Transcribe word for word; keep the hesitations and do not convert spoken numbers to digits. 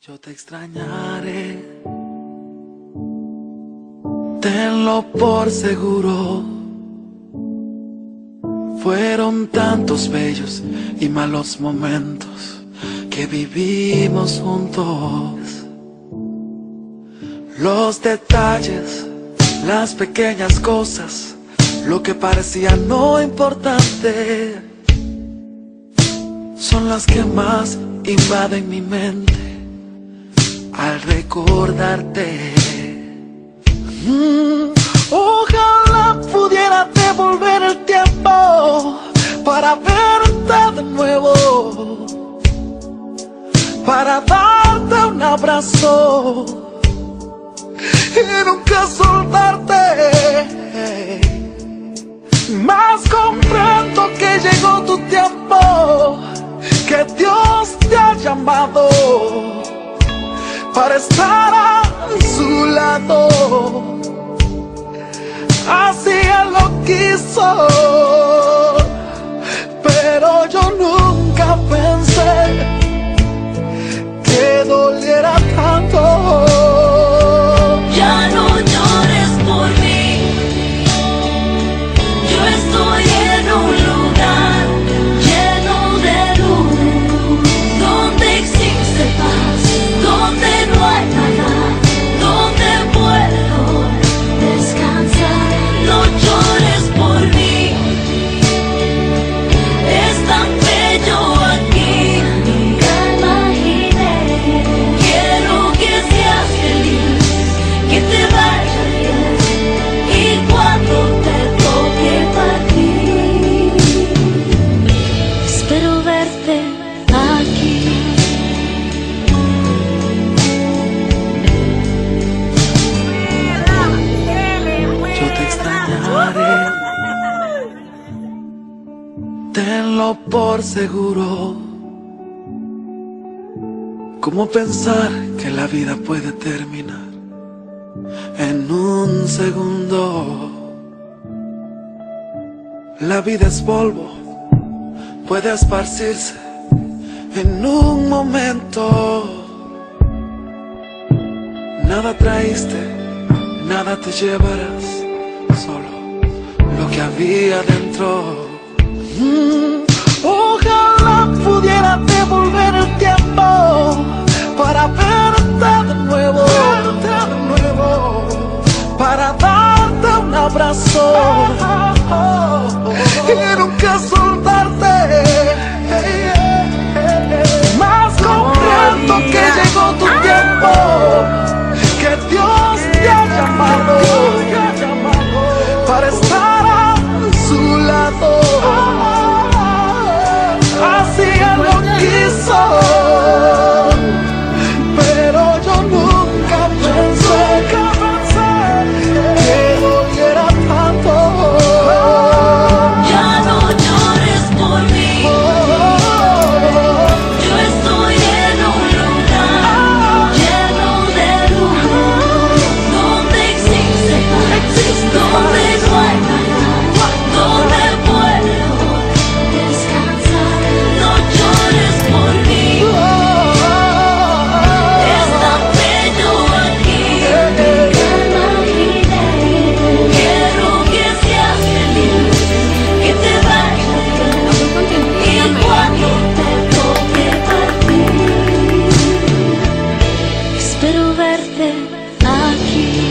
Yo te extrañaré, tenlo por seguro. Fueron tantos bellos y malos momentos que vivimos juntos. Los detalles, las pequeñas cosas, lo que parecía no importante, son las que más invaden mi mente al recordarte. Mm, ojalá pudiera devolver el tiempo para verte de nuevo, para darte un abrazo y nunca soltarte. Mas comprendo que llegó tu tiempo, que Dios te ha llamado para estar a su lado. Así Él lo quiso, pero yo nunca pensé que doliera tanto. Ya no llores por mí, yo estoy en un lugar lleno de luz, donde existe paz, donde no hay nada, donde puedo descansar. No llores por mí, es tan bello aquí, nunca imaginé. Quiero que seas feliz, que te vaya bien, y cuando te toque partir, espero verte aquí. Yo te extrañaré, tenlo por seguro. ¿Cómo pensar que la vida puede terminar en un segundo? La vida es polvo, puede esparcirse en un momento. Nada traíste, nada te llevarás, solo lo que había dentro. Mm, ojalá pudiera devolver el tiempo para verte de nuevo, verte de nuevo, para darte un abrazo y nunca soltarte. Mas comprendo que llegó tu tiempo, que Dios te ha llamado para estar a su lado. Así Él lo quiso, pero yo nunca pensé que doliera tanto. Ya no llores por mí, yo estoy en un lugar lleno de luz, donde existe paz, donde no hay nada, donde puedo descansar. No llores por mí, es tan bello aquí, nunca imaginé. Quiero que seas feliz, que te vaya bien, y cuando te toque partir, espero verte aquí.